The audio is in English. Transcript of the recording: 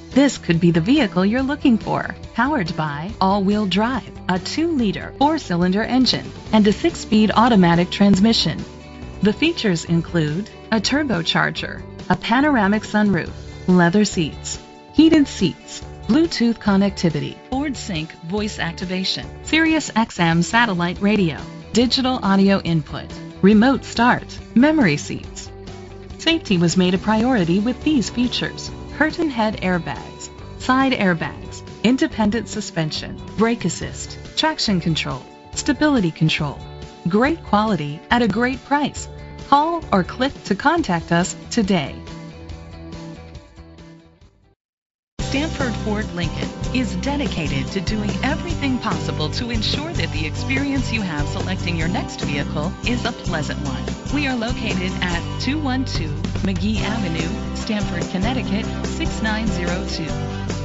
This could be the vehicle you're looking for. Powered by all-wheel drive, a 2-liter 4-cylinder engine, and a 6-speed automatic transmission. The features include a turbocharger, a panoramic sunroof, leather seats, heated seats, Bluetooth connectivity, Ford Sync voice activation, Sirius XM satellite radio, digital audio input, remote start, memory seats. Safety was made a priority with these features: curtain head airbags, side airbags, independent suspension, brake assist, traction control, stability control. Great quality at a great price. Call or click to contact us today. Stanford Ford Lincoln is dedicated to doing everything possible to ensure that the experience you have selecting your next vehicle is a pleasant one. We are located at 212 McGee Avenue, Stamford, Connecticut 6902.